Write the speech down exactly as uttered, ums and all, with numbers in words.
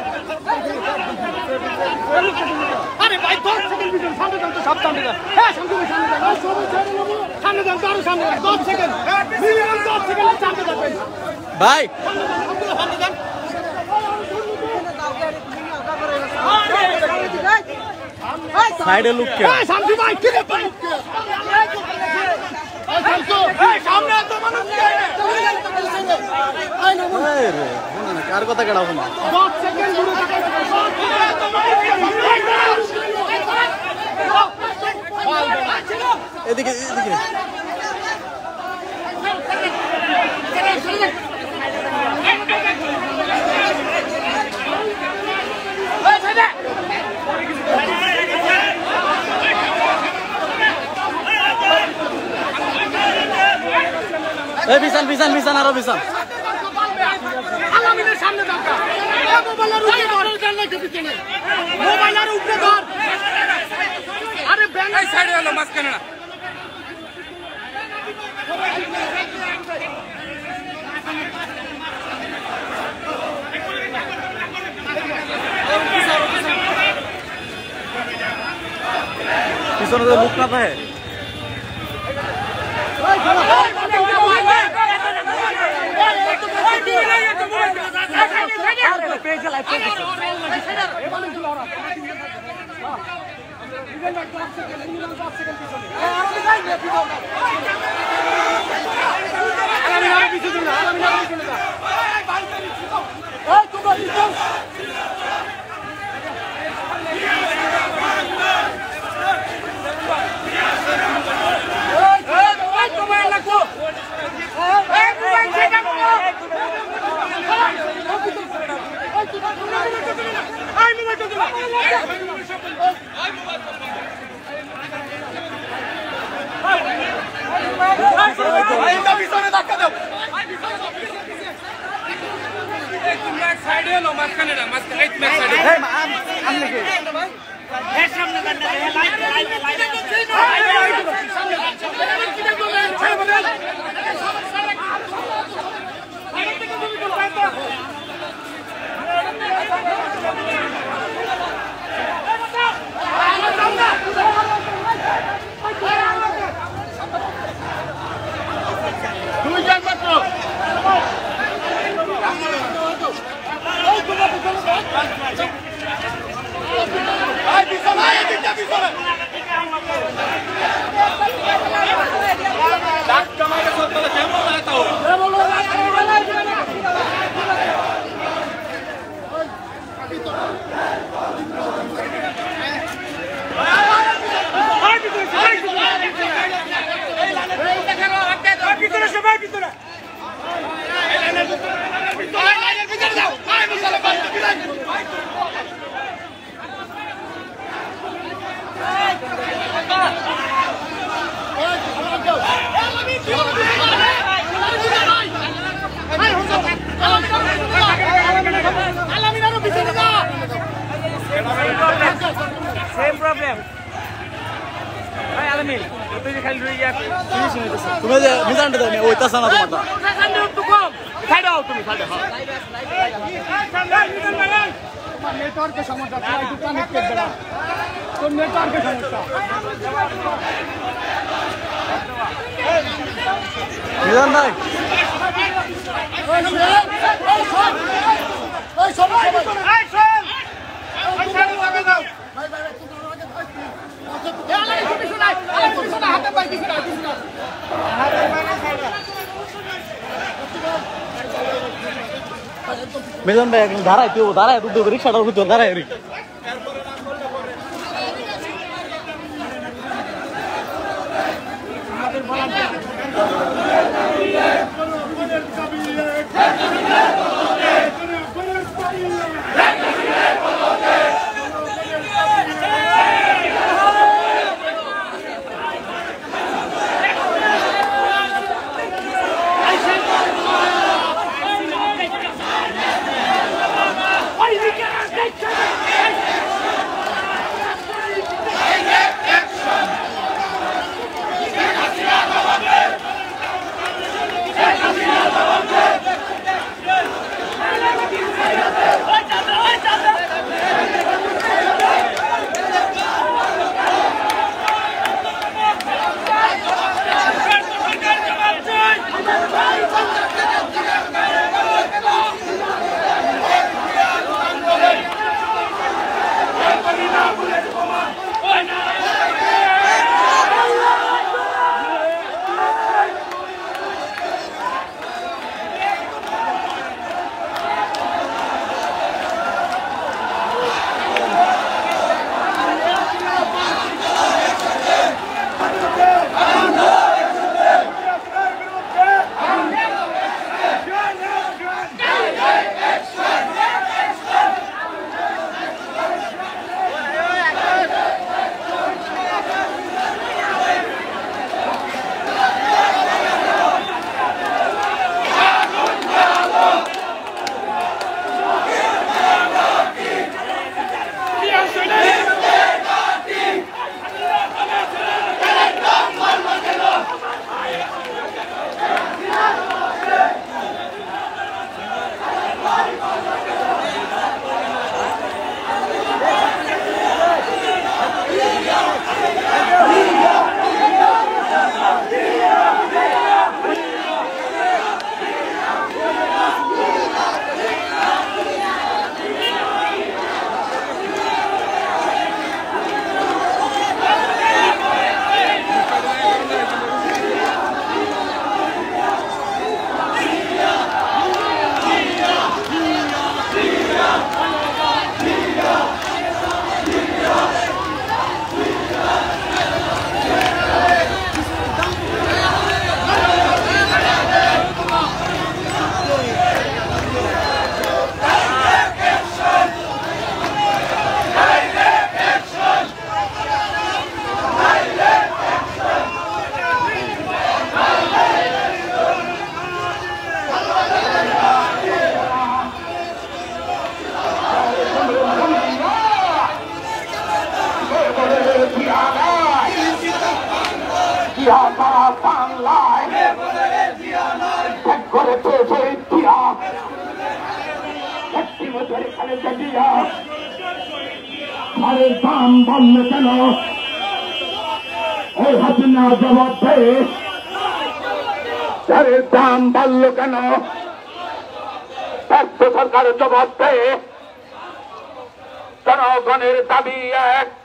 আরে ভাই দশ সেকেন্ড পিছন সামনে যান তো সব সামনে যান হ্যাঁ সামনে যান সামনে যান সামনে যান তো আরো সামনে যান দশ সেকেন্ড মিনিমাম দশ সেকেন্ড সামনে যাবেন ভাই সামনে যান সাইডে লুক কে এই শান্তি ভাই কি রে ভাই এই সামনে তো মানুষ কে এই নমুন এই রে না কার কথা কেডা হলো দশ সেকেন্ড দূরে থাকেন এদিকে এদিকে এই বিশাল বিশাল বিশাল আরো বিশাল আলামিনের সামনে দাঁড়া এই মোবাইলের উপরে ধরে কেন লাগে পিছনে মোবাইলের উপরে ধর আরে ব্যাংক এই সাইডে হলো মাঝখানে না পিছনে তো লুক না পায় Same problem. Hey, Alamin. তুই খালি রয়ে যা ফিনিশ হয়ে গেছে তুমি যে মিজানটা দাও ওই তাসা না তোমারটা সামনে একটু কম সাইডে আও তুমি সাইডে হ্যাঁ তোমার নেটওয়ার্কের সমস্যা তুই একটু কানেক্ট করে দাও তোর নেটওয়ার্কের সমস্যা মিজান ভাই ওই শোন ওই শোন ওই শোন ওই শোন লাগে দাও ভাই ভাই তুমি আগে ভাই এ আলাই তুমি শুনাই আলাই তুমি শুনা হাতে পাই দিছ না দিছ না হাতে পাই না সাইডে মিজান ভাই একদম দাঁড়াই তুই দাঁড়াই তুই রিকশাটা উঠে দাঁড়াই রি আমাদের বলা দিয়া সারের দাম বাড়লো কেন? ওই হাসিনা জবাব দেয় সারের দাম বাড়লো কেন? ব্যর্থ সরকার জবাব দেয় জনগণের দাবি এক